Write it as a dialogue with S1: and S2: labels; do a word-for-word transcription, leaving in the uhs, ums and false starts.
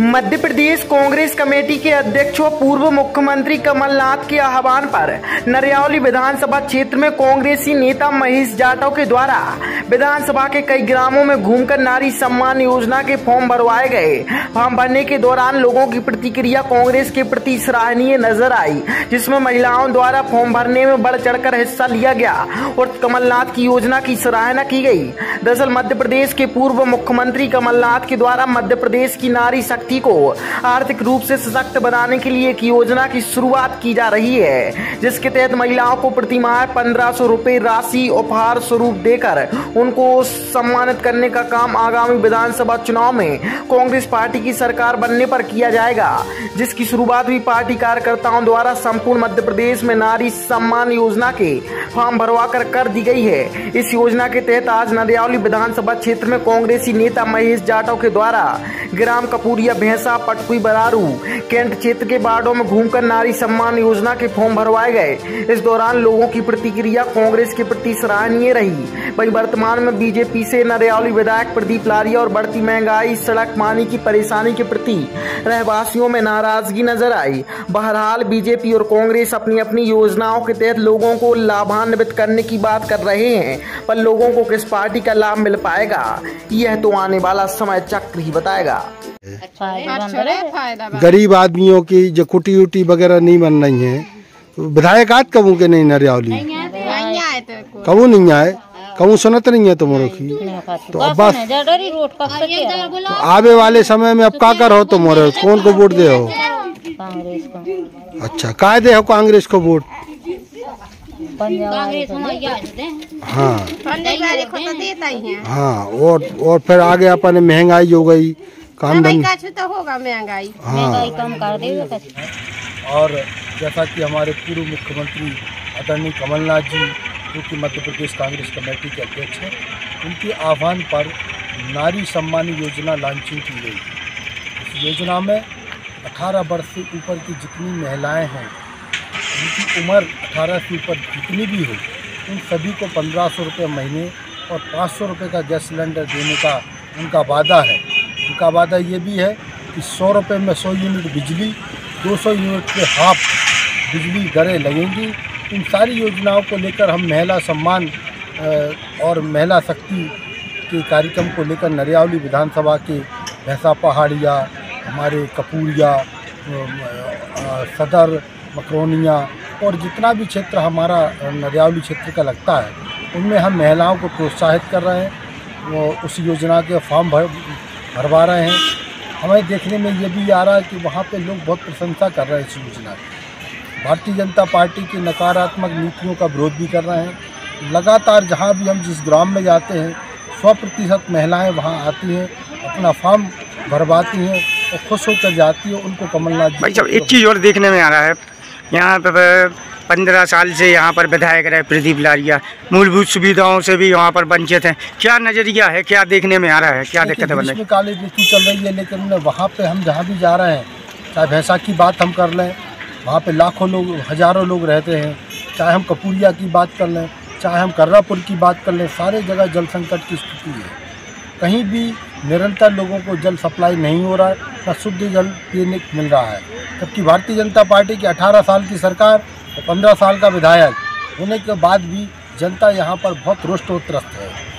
S1: Madhya Pradesh Congress committee के अध्यक्ष व पूर्व मुख्यमंत्री कमलनाथ के आह्वान पर नरियावली विधानसभा क्षेत्र में कांग्रेसी नेता महेश जाटव के द्वारा विधानसभा के कई ग्रामों में घूमकर नारी सम्मान योजना के फॉर्म भरवाए गए। फॉर्म भरने के दौरान लोगों की प्रतिक्रिया कांग्रेस के प्रति सराहनीय नजर आई, जिसमें महिलाओं द्वारा फॉर्म भरने में बढ़ चढ़कर हिस्सा लिया गया और कमलनाथ की योजना की सराहना की गई। दरअसल मध्य प्रदेश के पूर्व मुख्यमंत्री कमलनाथ के द्वारा मध्य प्रदेश की नारी शक्ति को आर्थिक रूप से सशक्त बनाने के लिए एक योजना की शुरुआत की जा रही है, जिसके तहत महिलाओं को प्रति माह पंद्रह सौ रुपए राशि उपहार स्वरूप देकर उनको सम्मानित करने का काम आगामी विधानसभा चुनाव में कांग्रेस पार्टी की सरकार बनने पर किया जाएगा, जिसकी शुरुआत भी पार्टी कार्यकर्ताओं द्वारा संपूर्ण मध्य प्रदेश में नारी सम्मान योजना के फॉर्म भरवा कर कर दी गई है। इस योजना के तहत आज नरियावली विधानसभा क्षेत्र में कांग्रेसी नेता महेश जाटव के द्वारा ग्राम कपूरिया, भैंसा, पटकुई, बरारू, कैंट क्षेत्र के वार्डों में घूमकर नारी सम्मान योजना के फॉर्म भरवाए गए। इस दौरान लोगों की प्रतिक्रिया कांग्रेस के प्रति सराहनीय रही। वहीं वर्तमान में बीजेपी से नरियावली विधायक प्रदीप लारिया और बढ़ती महंगाई, सड़क पानी की परेशानी के प्रति रहवासियों में नाराजगी नजर आई। बहरहाल बीजेपी और कांग्रेस अपनी अपनी योजनाओं के तहत लोगों को लाभान्वित करने की बात कर रहे हैं, पर लोगों को किस पार्टी का लाभ मिल पाएगा यह तो आने वाला समय चक्र ही बताएगा।
S2: गरीब आदमियों की जो कुटी उटी वगैरह नहीं बन रही है, विधायक आज कबू के नहीं नरियावली कबू नहीं आए, कबू सुनत नहीं है तुम्हारे की, तो अब बस तो आवे वाले समय में अब का कर हो तुम्हारे, कौन को वोट दे हो?
S3: कांग्रेस को।
S2: अच्छा, काय दे हो कांग्रेस को वोट? हाँ हाँ, और और फिर आगे अपन महंगाई हो गई, काम धंधा
S4: तो होगा, महंगाई
S3: महंगाई कम कर देगा।
S5: और जैसा कि हमारे पूर्व मुख्यमंत्री आदरणीय कमलनाथ जी, जो कि मध्य प्रदेश कांग्रेस कमेटी के अध्यक्ष हैं, उनके आह्वान पर नारी सम्मान योजना लॉन्चिंग की गई। इस योजना में अठारह वर्ष से ऊपर की जितनी महिलाएं हैं, उनकी उम्र अठारह से ऊपर जितनी भी हो, उन सभी को पंद्रह सौ रुपये महीने और पाँच सौ रुपये का गैस सिलेंडर देने का उनका वादा है। उनका वादा ये भी है कि सौ रुपये में सौ यूनिट बिजली, दो सौ यूनिट पे हाफ बिजली दरें लगेंगी। इन सारी योजनाओं को लेकर हम महिला सम्मान और महिला शक्ति के कार्यक्रम को लेकर नरियावली विधानसभा के भैंसा पहाड़िया, हमारे कपूरिया, सदर, मकरोनिया और जितना भी क्षेत्र हमारा नरियावली क्षेत्र का लगता है, उनमें हम महिलाओं को प्रोत्साहित कर रहे हैं, वो उस योजना के फॉर्म भर भरवा रहे हैं। हमें देखने में ये भी आ रहा है कि वहाँ पे लोग बहुत प्रशंसा कर रहे हैं इस योजना की। भारतीय जनता पार्टी की नकारात्मक नीतियों का विरोध भी कर रहे हैं। लगातार जहाँ भी हम जिस ग्राम में जाते हैं, सौ प्रतिशत महिलाएँ वहाँ आती हैं, अपना फॉर्म भरवाती हैं और खुश होकर जाती है। उनको कमलनाथ
S6: भाई साहब, एक चीज़ और देखने में आ रहा है, यहाँ पर पंद्रह साल से यहाँ पर विधायक रहे प्रदीप लारिया, मूलभूत सुविधाओं से भी यहाँ पर वंचित हैं। क्या नज़रिया है, क्या देखने में आ रहा है, क्या दिक्कत है?
S5: इसमें काली नीति चल रही है, लेकिन वहाँ पे हम जहाँ भी जा रहे हैं, चाहे भैंसा की बात हम कर लें, वहाँ पे लाखों लोग, हज़ारों लोग रहते हैं, चाहे हम कपूरिया की बात कर लें, चाहे हम कर्रापुर की बात कर लें, सारे जगह जल संकट की स्थिति है। कहीं भी निरंतर लोगों को जल सप्लाई नहीं हो रहा है, न शुद्ध जल पीने को मिल रहा है। जबकि भारतीय जनता पार्टी की अठारह साल की सरकार और पंद्रह साल का विधायक होने के बाद भी जनता यहाँ पर बहुत रुष्ट और त्रस्त है।